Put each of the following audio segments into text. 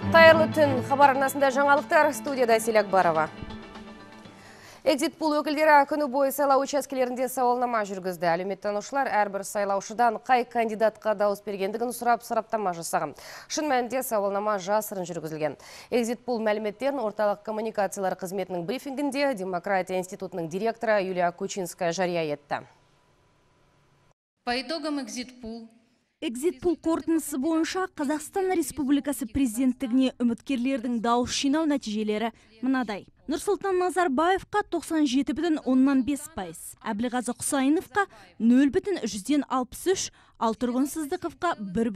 Қайырлы түн, хабар арнасында жаңалықтар, студияда Селек Барова. Экзит-пул өкілдері күні бойы сайлау учаскелерінде сауалнама жүргізді. Әлеуметтанушылар әрбір сайлаушыдан қай кандидатқа дауыс бергендігін сұрап сараптама жасаған. Шын мәнінде сауалнама жасырын жүргізілген. Экзит-пул мәліметтерін орталық коммуникациялар қызметінің брифингінде Демократия институтының директоры Юлия Кучинская жария етті. По итогам экзит-пул Экзит-пул қорытындысы бойынша Қазақстан Республикасы президенттігіне үміткерлердің дауыс жинау нәтижелері мынадай. Нұрсұлтан Назарбаевқа 97,5%, Әбілғазы Құсайыновқа 0,63%, ал Тұрғын Сыздықовқа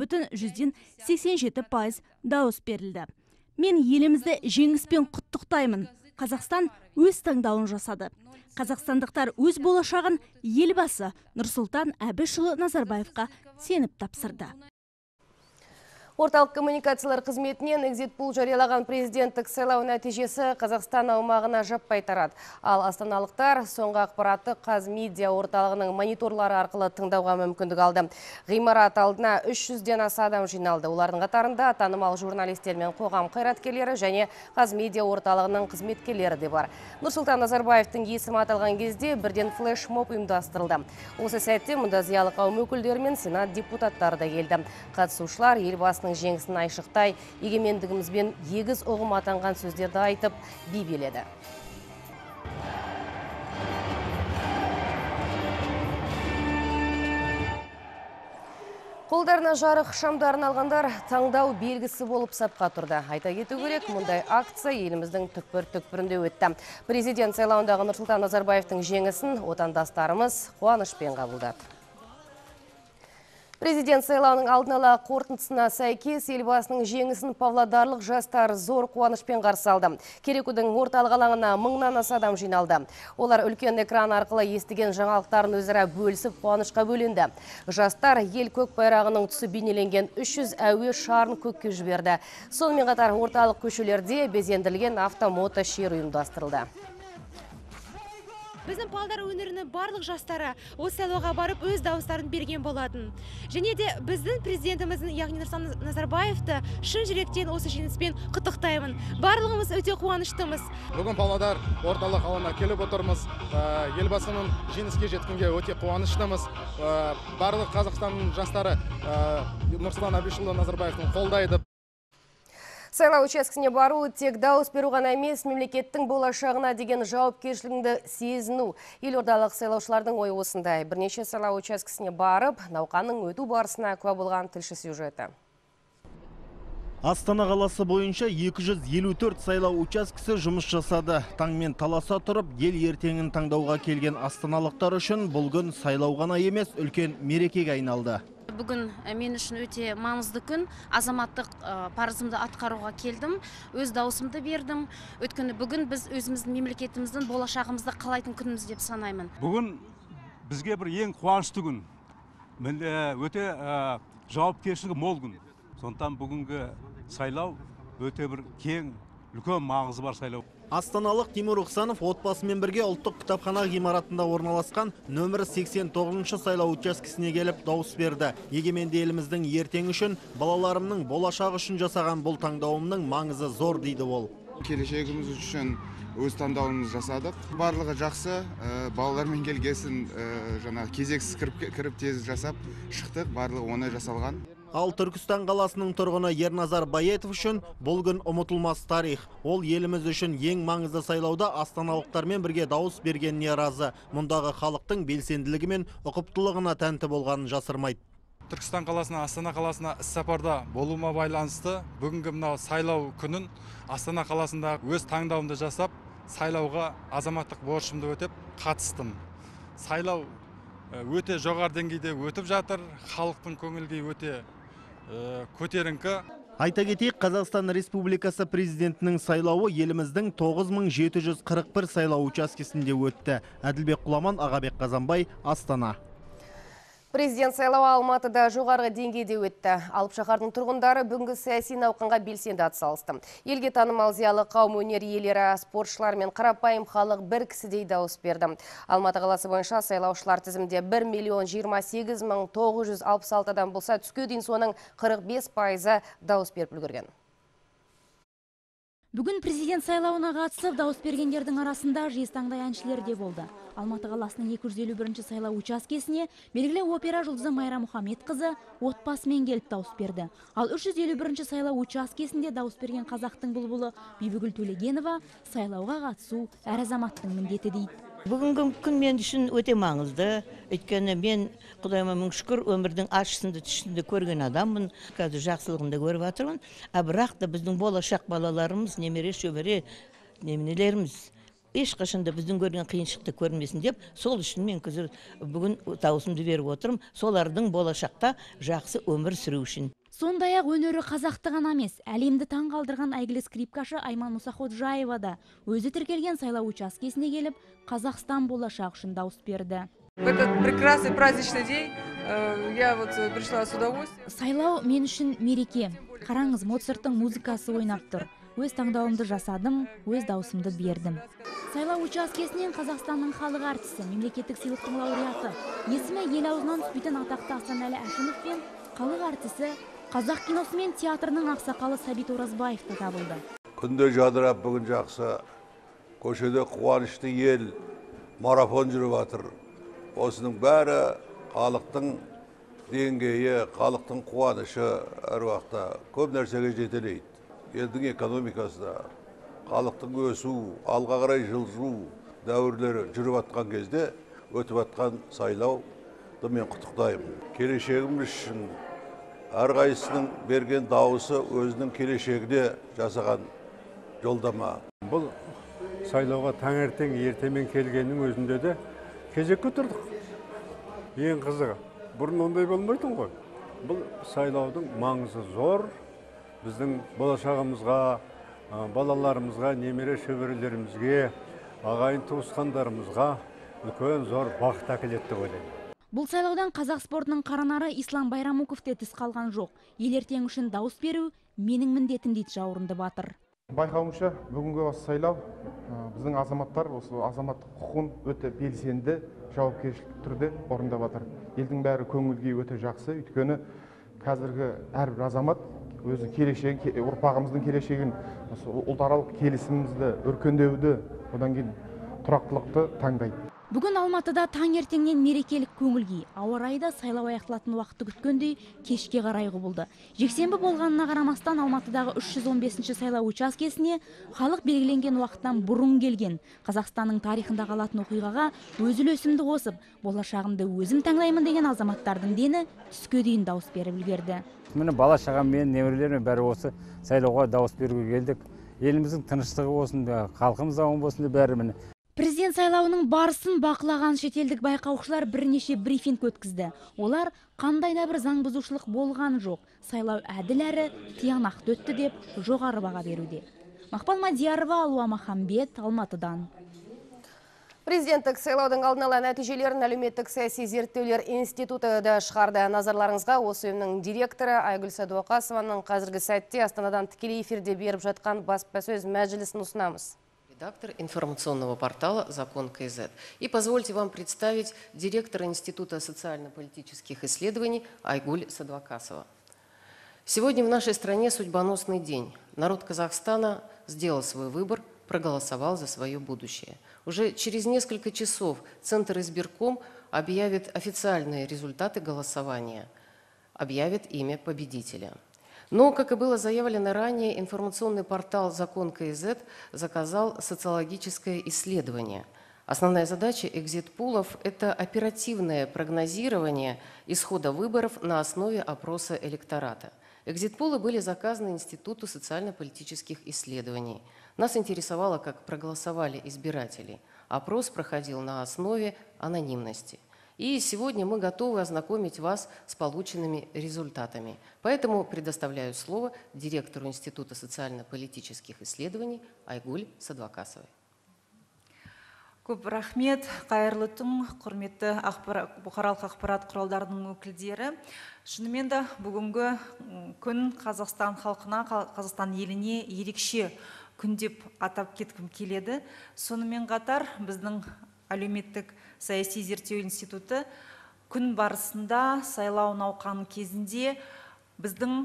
1,87% дауыс берілді. Мен елімізді жеңіспен құттықтаймын. Қазақстан өз таңдауын жасады. Қазақстандықтар өз болашағын елбасы Нұрсұлтан Әбішұлы Назарбаевқа сеніп тапсырды. Орталық коммуникациялар қызметінен экзит-пул жариялаған президенттік сайлау нәтижесі Қазақстан аумағына жаппай тарады. Ал астаналықтар соңғы ақпаратты Қазмедиа орталығының мониторлары арқылы тыңдауға мүмкіндік алды. Ғимарат алдына 300-ден аса адам жиналды. Олардың қатарында танымал журналистер мен қоғам қайраткерлері және Қазмедиа орталығының қызметкерлері де бар. Нұрсұлтан Назарбаевтың есімі аталған кезде бірден флешмоб ұйымдастырылды. Осы сәтте мұнда зиялы қауым өкілдері мен сенат депутаттары да келді. Қатысушылар елбасының жеңісін айшықтай, егемендігімізбен егіз ұғым атанған сөздерді айтып би биледі. Қолдарына жарық шамдарын алғандар таңдау белгісі болып сапқа тұрды. Айта кету керек, мұндай акция еліміздің түкпір-түкпірінде өтті. Президент сайлауындағы Нұрсұлтан Назарбаевтың жеңісін отандастарымыз қуанышпен қабылдады. Президент сайлауының алдын ала қорытындысына сәйкес елбасының жеңісін павлодарлық жастар зор қуанышпен қарсы алды. Керекудің орталық алаңына 1000-нан аса адам жиналды. Олар үлкен экран арқылы естіген жаңалықтарын өзара бөлісіп қуанышқа бөленді. Жастар ел көк байрағының түсі бейнеленген 300 әуе шарын көкке жіберді. Сонымен қатар орталық көшелерде безендірілген автомото шер ұйымдастырылды. Біздің Павлодар өңірінің барлық жастары осы сайлауға барып өз дауыстарын берген болатын. Және де біздің президентіміздің, яғни Нұрсұлтан Назарбаевты шын жүректен осы жеңіспен құттықтаймын. Барлығымыз өте қуаныштымыз. Бүгін Павлодар орталық алаңына келіп отырмыз. Елбасының жеңіске жеткенге өте қуаныштымыз. Барлық Қазақстанның жастары Нұрсұлтан Әбішұлы Назарбаевтың қолдайды. Сайлау учаскесіне бару тек дауыс беру ғана емес, мемлекеттің болашағына деген жауапкершілігіңді сезіну. Елордалық сайлаушылардың ойы осындай. Бірнеше сайлау учаскесіне барып, науқанның өту барысына куә болған тілші сюжеті. Астана қаласы бойынша 254 сайлау учаскесі жұмыс жасады. Таңмен таласа тұрып, ел ертеңін таңдауға келген астаналықтар үшін бұл күн сайлау ғана емес, үлкен мерекеге айналды. Бүгін мен үшін өте маңызды күн. Азаматтық парызымды атқаруға келдім. Өз даусымды бердім. Өйткені бүгін біз өзіміздің мемлекетіміздің болашағымызды қалайтын күніміз деп санаймын. Бүгін бізге бір ең қуанышты күн. Өте жауапкершілігі мол күн. Сондықтан бүгінгі сайлау өте бір кең, үлкен маңызы бар сайлау. Астаналық Тимур Ұқсанов отбасымен бірге ұлттық кітапхана ғимаратында орналасқан нөмірі 89-шы сайлау учаскесіне келіп дауыс берді. Егеменді еліміздің ертеңі үшін, балаларымның болашағы үшін жасаған бұл таңдауымның маңызы зор дейді ол. Келешегіміз үшін өз таңдауымыз жасадық. Барлығы жақсы, балалармен келгесін кезексіз кіріп тез жасап шықтық, барлығы оңай жасалған. Ал Түркістан қаласының тұрғыны Ерназар Баетов үшін бұл күн ұмытылмас тарих. Ол еліміз үшін ең маңызды сайлауда астаналықтармен бірге дауыс бергеніне разы. Мұндағы халықтың белсенділігі мен ұқыптылығына тәнті болғанын жасырмайды. Түркістан қаласына, Астана қаласына іс-сапарда болуыма байланысты бүгінгі мынау сайлау күнін Астана қаласында өз таңдауымды жасап, сайлауға азаматтық борышымды өтеп қатыстым. Сайлау өте жоғары деңгейде өтіп жатыр, халықтың көңіл-күйі өте көтеріңкі. Айта кетейік, Қазақстан Республикасы президентінің сайлауы еліміздің 9741 сайлау учаскесінде өтті. Әділбек Құламан, Ағабек Қазанбай, Астана. Президент сайлауы Алматыда жоғарғы деңгейде өтті. Алып шаһардың тұрғындары бүгінгі саяси науқанға белсенді атсалысты. Елге танымал зиялы қауым өнер иелері, спортшылар мен қарапайым халық бір кісідей дауыс берді. Алматы қаласы бойынша сайлаушылар тізімде 1,28,966 адам болса, түске дейін соның 45% дауыс беріп үлгерген. Бүгін президент сайлауына қатысып, дауыс бергендердің арасында жез таңдай әншілер де болды. Алматы қаласының 251-ші сайлау учаскесіне белгілі опера жұлдызы Майра Мұхамедқызы отбасымен келіп дауыс берді. Ал 351-ші сайлау учаскесінде дауыс берген қазақтың бұлбұлы Бибігүл Төлегенова сайлауға қатысу әр азаматтың міндеті дейді. Бүгінгі күн мен үшін өте маңызды. Өйткені мен, Құдайыма мың шүкір, өмірдің ащысында түшінде көрген адаммын. Қазір жақсылығында көріп жатырмын. Бірақ та біздің болашақ балаларымыз, немере шөбере неменелеріміз ешқашанда біздің көрген қиыншылықты көрмесін деп, сол үшін мен қазір бүгін дауысымды беріп отырмын. Солардың болашақта жақсы өмір сүру үшін. Сондай-ақ өнері қазақты ғана емес, әлемді таң қалдырған әйгілі скрипкашы Айман Мұсаходжаева да өзі тіркелген сайлау учаскесіне келіп, Қазақстан болашақ үшін дауыс берді. В этот прекрасный праздничный день я пришла с удовольствием. Сайлау мен үшін мереке. Қараңыз, Моцарттың музыкасы ойнап тұр. Өз таңдауымды жасадым, өз дауысымды бердім. Сайлау учаскесінен Қазақстанның халық артисі, мемлекеттік сыйлықтың лауреаты, есімі ел аузынан түспейтін атақты Асанәлі Әшімов пен халық артисі Қазақ киносы мен театрының ақсақалы Сәбит Оразбаев та табылды. Күнде жадырап бүгін жақсы, көшеде қуанышты ел, марафон жүріп жатыр. Осының бәрі халықтың деңгейі, халықтың қуанышы әр уақытта көп нәрсеге жетелейді. Елдің экономикасы да, халықтың өсу, алға қарай жылжу дәуірлері жүріп жатқан кезде өтіп жатқан сайлауды мен құттықтаймын. Келешегіміз үшін әрқайсының берген дауысы өзінің келешегіне жасаған жолдама. Бұл сайлауға таңертең ертемен келгеннің өзінде де кезекке тұрдық. Ең қызығы, бұрын ондай болмайтын ғой. Бұл сайлаудың маңызы зор. Біздің болашағымызға, балаларымызға, немере шөберелерімізге, ағайын туысқандарымызға үлкен зор бақыт әкеледі деп ойлаймын. Бұл сайлаудан қазақ спортының қаранары Ислам Байрамуков те тыс қалған жоқ. Ел ертең үшін дауыс беру менің міндетім дейді жауырынды батыр. Байқауымша, бүгінгі осы сайлау біздің азаматтар осы азаматтық құқығын өте белсенді, жауапкершілік түрде орындап жатыр. Елдің бәрі көңіл-күйі өте жақсы, өйткені қазіргі әрбір азамат өзі келешегін, ұрпағымыздың келешегін, ұлтаралық келісімімізді, өркендеуді, одан кейін тұрақтылықты таңдайды. Бүгін Алматыда таңертеңнен мерекелік көңіл-күй, ауа райы да сайлау аяқталатын уақытты күткендей кешке қарай құбылды. Жексенбі болғанына қарамастан Алматыдағы 315-ші сайлау учаскесіне халық белгіленген уақыттан бұрын келген. Қазақстанның тарихында қалатын оқиғаға өз үлесімді қосып, болашағымды өзім таңдаймын деген азаматтардың дені түске дейін дауыс беріп үлгерді. Міне бала-шағам мен, немерелерім бәрі осы сайлауға дауыс беруге келдік. Еліміздің тыныштығы болсын, халқымыз аман болсын деп бәрі міне. Президент сайлауының барысын бақылаған шетелдік байқаушылар бірнеше брифинг өткізді. Олар қандай да бір заң бұзушылық болған жоқ. Сайлау әділ әрі тиянақты өтті деп жоғары баға беруде. Мақпал Мадиярова, Алуа Махамбет, Алматыдан. Президенттік сайлаудың алдын ала нәтижелерін әлеуметтік саяси зерттеулер институты да шығарды. Назарларыңызға осы ұйымның директоры Айгүл Садуақасованың қазіргі сәтте Астанадан тікелей эфирде беріп жатқан баспасөз мәжілісін ұсынамыз. Редактор информационного портала «Закон КЗ». И позвольте вам представить директора Института социально-политических исследований Айгуль Садуақасова. Сегодня в нашей стране судьбоносный день. Народ Казахстана сделал свой выбор, проголосовал за свое будущее. Уже через несколько часов Центр избирком объявит официальные результаты голосования, объявит имя победителя. Но, как и было заявлено ранее, информационный портал «Закон КЗ» заказал социологическое исследование. Основная задача экзит-пулов – это оперативное прогнозирование исхода выборов на основе опроса электората. Экзит-пулы были заказаны Институту социально-политических исследований. Нас интересовало, как проголосовали избиратели. Опрос проходил на основе анонимности. И сегодня мы готовы ознакомить вас с полученными результатами. Поэтому предоставляю слово директору Института социально-политических исследований Айгуль Садуақасовой. Көп рахмет, қайырлы түн, құрметті бұқаралық ақпарат құралдарының өкілдері. Шынымен де бүгінгі күн Қазақстан халқына, Қазақстан еліне ерекше күн деп атап кеткім келеді. Сонымен қатар біздің әлеуметтік саяси зерттеу институты күн барысында сайлау науқаны кезінде біздің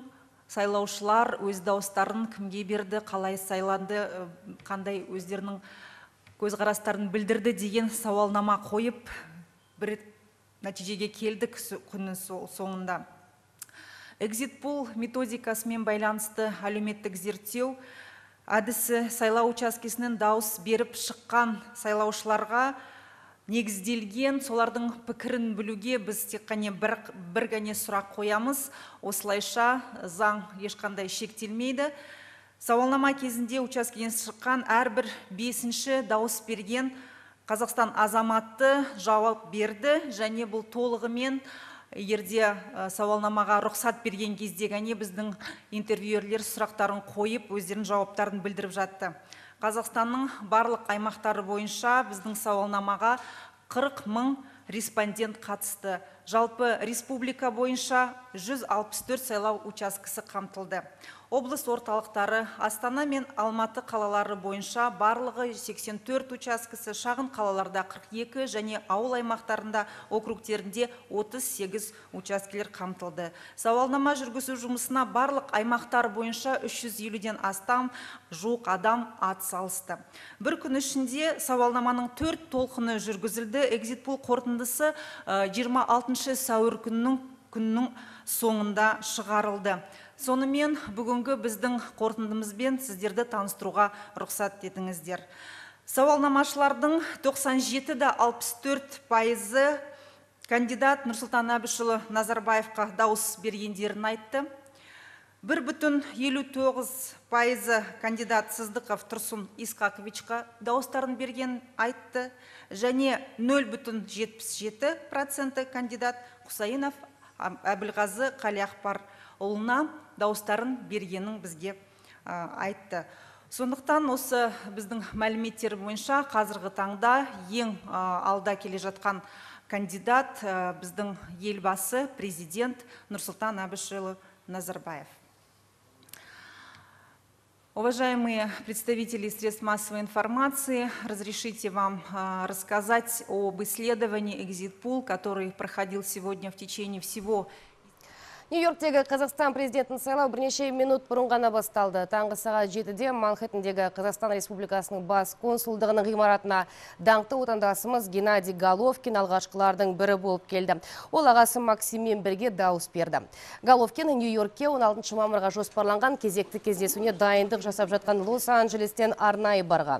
сайлаушылар өз дауыстарын кімге берді, қалай сайланды, қандай өздерінің көзқарастарын білдірді деген сауалнама қойып, бір нәтижеге келдік күннің соңында. Экзит-пул методикасымен байланысты әлеуметтік зерттеу әдісі сайлау учаскесінің дауыс беріп шыққан сайлаушыларға негізделген, солардың пікірін білуге біз тек қана бір ғана сұрақ қоямыз. Осылайша заң ешқандай шектелмейді. Сауалнама кезінде учаскеден шыққан әрбір 5-ші дауыс берген Қазақстан азаматы жауап берді, және бұл толығымен егерде сауалнамаға рұқсат берген кезде ғана біздің интервьюерлер сұрақтарын қойып, өздерінің жауаптарын білдіріп жатты. Қазақстанның барлық аймақтары бойынша біздің сауалнамаға 40 000 респондент қатысты. Жалпы республика бойынша 164 сайлау учаскесі қамтылды. Облыс орталықтары Астана мен Алматы қалалары бойынша барлығы 84 учаскесі, шағын қалаларда 42 және ауыл аймақтарында округтерінде 38 учаскелер қамтылды. Сауалнама жүргізу жұмысына барлық аймақтар бойынша 350-ден астам жуық адам атсалысты. Бір күн ішінде сауалнаманың 4 толқыны жүргізілді. Экзит-пул қорытындысы 26 сәуір күннің соңында шығарылды. Сонымен бүгінгі біздің қорытындымызбен сіздерді таныстыруға рұқсат етіңіздер. Сауалнамашылардың 97-64% кандидат Нұрсұлтан Әбішұлы Назарбаевқа дауыс бергендерін айтты. 1,59% кандидат Сыздықов Тұрсын Исқақовичқа дауыстарын берген айтты. Және 0,77% кандидат Құсайынов Әбілғазы Қалиақпар ұлына дауыстарын бергенін бізге айтты. Сондықтан осы біздің мәліметтер бойынша қазіргі таңда ең алда келе жатқан кандидат біздің елбасы, президент Нұрсұлтан Әбішұлы Назарбаев. Уважаемые представители средств массовой информации, разрешите вам рассказать об исследовании «Экзит-пул», который проходил сегодня в течение всего. Нью-Йорктегі Қазақстан президентін сайлау бірнеше минут бұрын ғана басталды. Таңғы сағат 7-де Манхэттендегі Қазақстан Республикасының бас консулдығының ғимаратына даңқты отандасымыз Геннадий Головкин алғашқылардың бірі болып келді. Ол ағасы Максиммен бірге дауыс берді. Головкин Нью-Йоркке 16 мамырға жоспарланған кезекті кездесуіне дайындық жасап жатқан Лос-Анджелестен арнайы барған.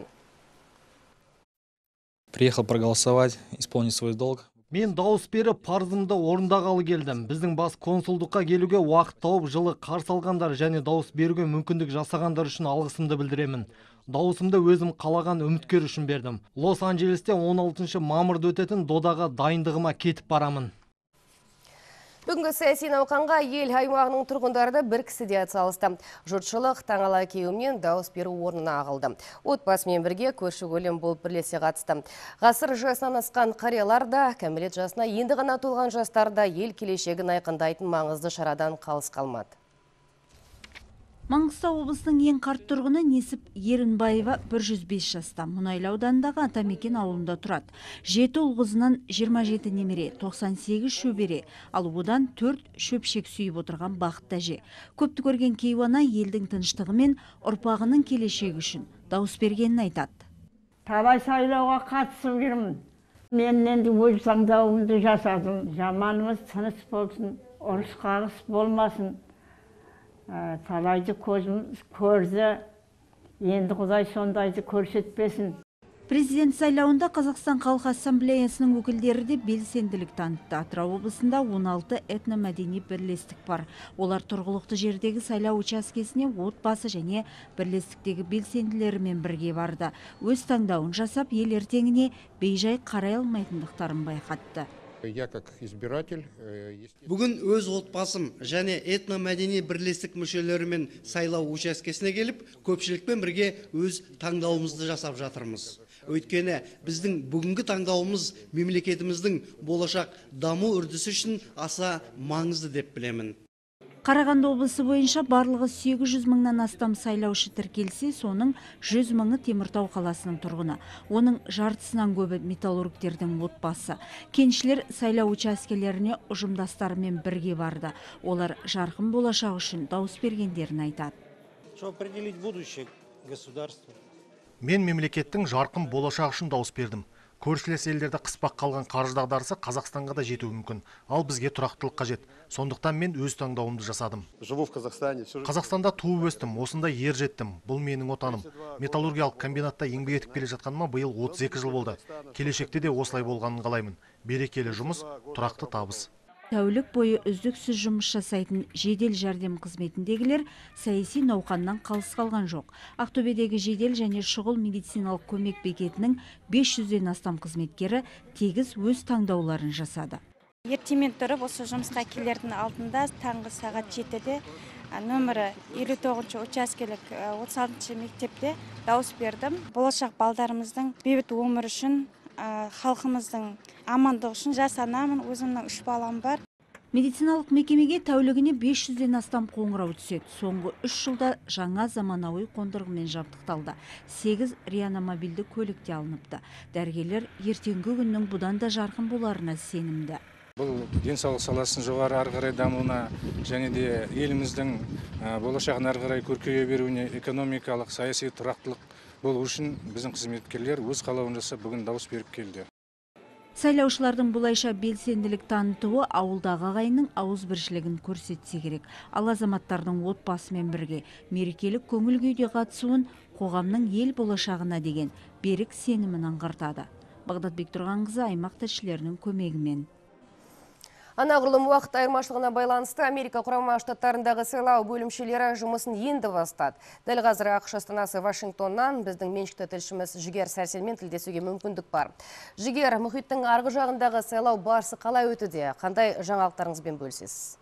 Приехал проголосовать, исполнить свой долг. Мен дауыс беріп, парызымды орындағалы келдім. Біздің бас консулдыққа келуге уақыт тауып жылы қарсы алғандар және дауыс беруге мүмкіндік жасағандар үшін алғысымды білдіремін. Дауысымды өзім қалаған үміткер үшін бердім. Лос-Анджелесте 16 мамырда өтетін додаға дайындығыма кетіп барамын. Бүгінгі саяси науқанға ел аймағының тұрғындары бір кісіде атсалысты. Жұртшылық таңала кеуімнен дауыс беру орнына ағылды. Отбасымен бірге көрші көлем болып бірлесе қатысты. Ғасыр жасынан асқан қариялар да, кәмелет жасына енді ғана толған жастар да ел келешегін айқындайтын маңызды шарадан қалыс қалмады. Маңғыстау облысының ең қарт тұрғыны Несіп Ерінбаева 105 жаста. Мұнайлы ауданындағы Атамекен ауылында тұрады. 7 ұл қызынан 27 немере, 98 шөбере, ал одан 4 шөпшек сүйіп отырған бақытты әже. Көпті көрген кейуана елдің тыныштығы мен ұрпағының келешегі үшін дауыс бергенін айтады. Талай сайлауға қатысып жүрмін. Мен енді өз таңдауымды жасадым. Жаманымыз тыныш болсын, ұрыс қағыс болмасын. Талайды көзім көрді, енді Құдай сондайды көрсетпесін. Президент сайлауында Қазақстан Халқы Ассамблеясының өкілдері де белсенділік танытты. Атырау облысында 16 этномәдени бірлестік бар. Олар тұрғылықты жердегі сайлау учаскесіне отбасы және бірлестіктегі белсенділерімен бірге барды. Өз таңдауын жасап, ел ертеңіне бейжай қарай алмайтындықтарын байқатты. Бүгін өз отбасым және этномәдени бірлестік мүшелерімен сайлау учаскесіне келіп, көпшілікпен бірге өз таңдауымызды жасап жатырмыз. Өйткені біздің бүгінгі таңдауымыз мемлекетіміздің болашақ даму үрдісі үшін аса маңызды деп білемін. Қарағанды облысы бойынша барлығы 800 мыңнан астам сайлаушы тіркелсе, соның 100 мыңы Теміртау қаласының тұрғыны. Оның жартысынан көбі металлургтердің отбасы. Кеншілер сайлау учаскелеріне ұжымдастарымен бірге барды. Олар жарқын болашақ үшін дауыс бергендерін айтады. Мен мемлекеттің жарқын болашақ үшін дауыс бердім. Көршілес елдерді қыспақ қалған қаржы дағдарысы Қазақстанға да жетуі мүмкін. Ал бізге тұрақтылық қажет. Сондықтан мен өз таңдауымды жасадым. Қазақстанда туып өстім, осында ер жеттім. Бұл менің отаным. Металлургиялық комбинатта еңбек етіп келе жатқаныма биыл 32 жыл болды. Келешекте де осылай болғанын қалаймын. Берекелі жұмыс, тұрақты табыс. Тәулік бойы үздіксіз жұмыс жасайтын жедел жәрдем қызметіндегілер саяси науқаннан қалыс қалған жоқ. Ақтөбедегі жедел және шұғыл медициналық көмек бекетінің 500-ден астам қызметкері тегіс өз таңдауларын жасады. Ертемен тұрып, осы жұмысқа келердің алдында таңғы сағат 7-де нөмірі 59 учаскелік 36 мектепте дауыс бердім. Болашақ балдарымыздың бейбіт өмір үшін, халқымыздың амандығы үшін жасанамын. Өзімнің 3 балам бар. Медициналық мекемеге тәулігіне 500-ден астам қоңырау түседі. Соңғы 3 жылда жаңа заманауи қондырғымен жабдықталды. 8 реанимобильді көлікте алыныпты. Дәрігерлер ертеңгі күннің бұдан да жарқын боларына сенімді. Бұл денсаулық саласын жоғары ары қарай дамуына және де еліміздің болашағын ары қарай көркейе беруіне, экономикалық, саяси тұрақтылық болу үшін біздің қызметкерлер өз қалауын жасап бүгін дауыс беріп келді. Сайлаушылардың бұлайша белсенділік танытуы ауылдағы ағайынның ауызбіршілігін көрсетсе керек. Ал азаматтардың отбасымен бірге мерекелік көңіл күйде қатысуын қоғамның ел болашағына деген берік сенімін аңғартады. Бағдат Бектұрғанқызы, аймақ тілшілерінің көмегімен. Анағұрлым уақыт айырмашылығына байланысты Америка құрама штаттарындағы сайлау бөлімшелері жұмысын енді бастады. Дәл қазір ақш астанасы Вашингтоннан біздің меншікті тілшіміз Жігер Сәрсенмен тілдесуге мүмкіндік бар. Жігер, мұхиттың арғы жағындағы сайлау барысы қалай өтуде? Қандай жаңалықтарыңызбен бөлісесіз?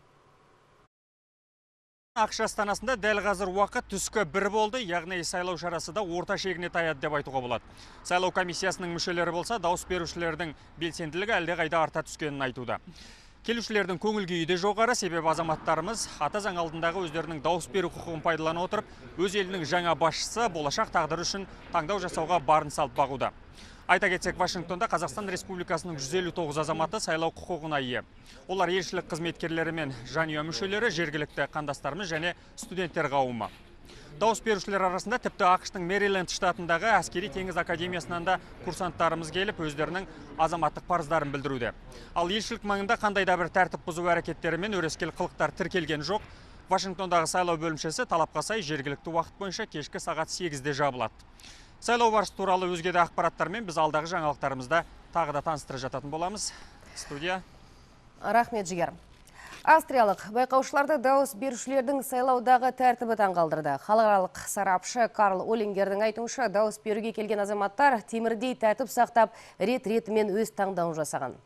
Ақш астанасында дәл қазір уақыт түскі 1 болды, яғни сайлау шарасы да орта шегіне таяды деп айтуға болады. Сайлау комиссиясының мүшелері болса, дауыс берушілердің белсенділігі әлде қайда арта түскенін айтуда. Келушілердің көңіл күйі де жоғары, себебі азаматтарымыз ата заң алдындағы өздерінің дауыс беру құқығын пайдалана отырып, өз елінің жаңа басшысы болашақ тағдыры үшін таңдау жасауға барын салып бағуда. Айта кетсек, Вашингтонда Қазақстан Республикасының 159 азаматы сайлау құқығына ие. Олар елшілік қызметкерлері мен жанұя мүшелері, жергілікті қандастарымыз және студенттер қауымы. Дауыс берушілер арасында тіпті ақштың Мэриленд штатындағы әскери теңіз академиясынан да курсанттарымыз келіп, өздерінің азаматтық парыздарын білдіруде. Ал елшілік маңында қандай да бір тәртіп бұзу әрекеттері мен өрескел қылықтар тіркелген жоқ. Вашингтондағы сайлау бөлімшесі талапқа сай жергілікті уақыт бойынша кешкі сағат 8-де жабылады. Сайлау барысы туралы өзге де ақпараттармен біз алдағы жаңалықтарымызда тағы да таныстырып жататын боламыз. Студия. Рахмет, Жігер. Австриялық байқаушыларды дауыс берушілердің сайлаудағы тәртібі таңғалдырды. Халықаралық сарапшы Карл Олингердің айтуынша, дауыс беруге келген азаматтар темірдей тәртіп сақтап, рет-ретімен өз таңдауын жасаған.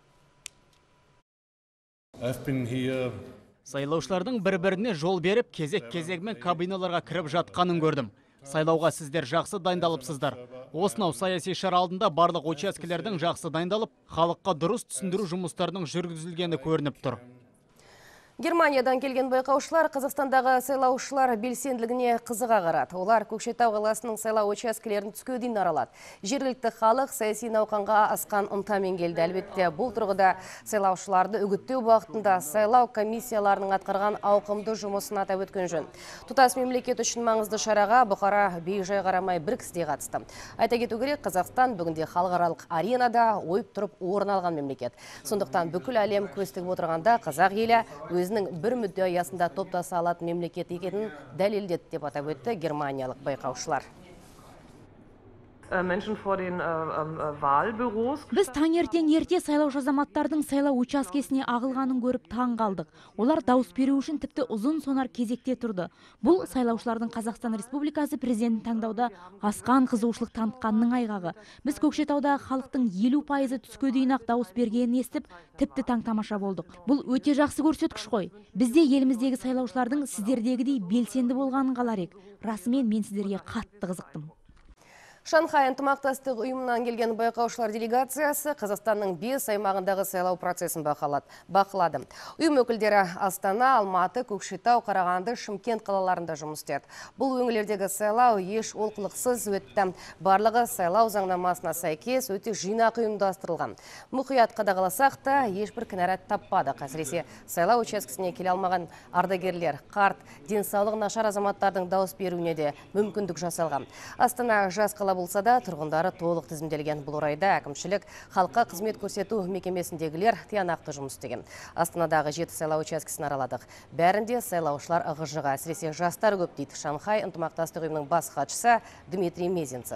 Сайлаушылардың бір-біріне жол беріп, кезек-кезегімен кабиналарға кіріп жатқанын көрдім. Сайлауға сіздер жақсы дайындалыпсыздар. Осынау саяси шара алдында барлық учаскелердің жақсы дайындалып, халыққа дұрыс түсіндіру жұмыстарының жүргізілгені көрініп тұр. Германиядан келген байқаушылар Қазақстандағы сайлаушылар белсенділігіне қызыға қарады. Олар Көкшетау қаласының сайлау учаскелерін түске дейін аралады. Жергілікті халық саяси науқанға асқан ынтамен келді. Әлбетте, бұл тұрғыда сайлаушыларды үгіттеу бағытында сайлау комиссияларының атқарған ауқымды жұмысын атап өткен жөн. Тұтас мемлекет үшін маңызды шараға бұқара бей-жай қарамай бір кісідей қатысты. Айта кету керек, Қазақстан бүгінде халықаралық аренада ойып тұрып орын алған мемлекет. Сондықтан бүкіл әлем көз тігіп отырғанда қазақ елі өзінің бір мүдде аясында топтаса алатын мемлекет екенін дәлелдеді деп атап өтті германиялық байқаушылар. Біз таңертең ерте сайлаушы азаматтардың сайлау учаскесіне ағылғанын көріп таң қалдық. Олар дауыс беру үшін тіпті ұзын сонар кезекте тұрды. Бұл сайлаушылардың Қазақстан Республикасы президентін таңдауда асқан қызығушылық танытқанның айғағы. Біз Көкшетаудағы халықтың 50% түске дейін ақ дауыс бергенін естіп, тіпті таң-тамаша болдық. Бұл өте жақсы көрсеткіш қой. Бізде еліміздегі сайлаушылардың сіздердегідей белсенді болғанын қалар ек. Расымен мен сіздерге қатты қызықтым. Шанхай ынтымақтастық ұйымынан келген байқаушылар делегациясы Қазақстанның 5 аймағындағы сайлау процесін бақылады. Ұйым өкілдері Астана, Алматы, Көкшетау, Қарағанды, Шымкент қалаларында жұмыс істеді. Бұл өңірлердегі сайлау еш олқылықсыз өтті. Барлығы сайлау заңнамасына сәйкес өте жинақы ұйымдастырылған. Мұқият қадағаласақ та ешбір кінәрат таппады. Әсіресе сайлау учаскесіне келе алмаған ардагерлер, қарт, денсаулығы нашар азаматтардың дауыс беруіне де мүмкіндік жасалған. Астана жас қала болса да, тұрғындары толық тізімделген. Бұл орайда әкімшілік халыққа қызмет көрсету мекемесіндегілер тиянақты жұмыс істеген. Астанадағы 7 сайлау учаскесін араладық. Бәрінде сайлаушылар ығыжыға, әсіресе жастар көп дейді Шанхай ынтымақтастық ұйымының бас хатшысы Дмитрий Мезенцев.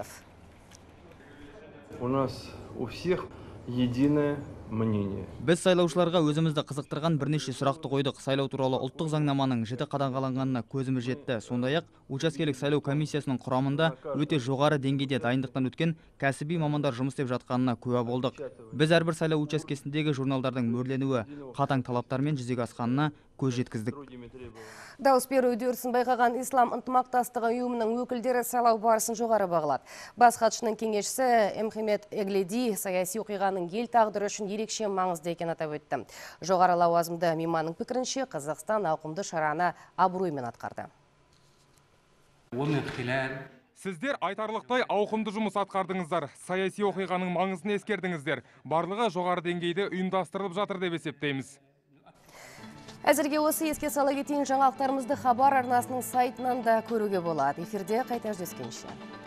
У нас у всех единое мнение. Біз сайлаушыларға өзімізді қызықтырған бірнеше сұрақты қойдық. Сайлау туралы ұлттық заңнаманың жіті қадағаланғанына көзіміз жетті. Сондай-ақ учаскелік сайлау комиссиясының құрамында өте жоғары деңгейде дайындықтан өткен кәсіби мамандар жұмыс істеп жатқанына куә болдық. Біз әрбір сайлау учаскесіндегі журналдардың мөрленуі қатаң талаптармен жүзеге асқанына көз жеткіздік. Дауыс беру үдерісін байқаған Ислам ынтымақтастығы ұйымының өкілдері сайлау барысын жоғары бағалады. Бас хатшының кеңесшісі Мхамед Эгледи саяси оқиғаның ел тағдыры үшін ерекше маңызды екенін атап өтті. Жоғары лауазымды мейманның пікірінше, Қазақстан ауқымды шараны абыроймен атқарды. Сіздер айтарлықтай ауқымды жұмыс атқардыңыздар. Саяси оқиғаның маңызын ескердіңіздер. Барлығы жоғары деңгейде ұйымдастырылып жатыр деп есептейміз. Әзірге осы еске сала кетейін, жаңалықтарымызды хабар арнасының сайтынан да көруге болады. Эфирде қайта жүздескенше.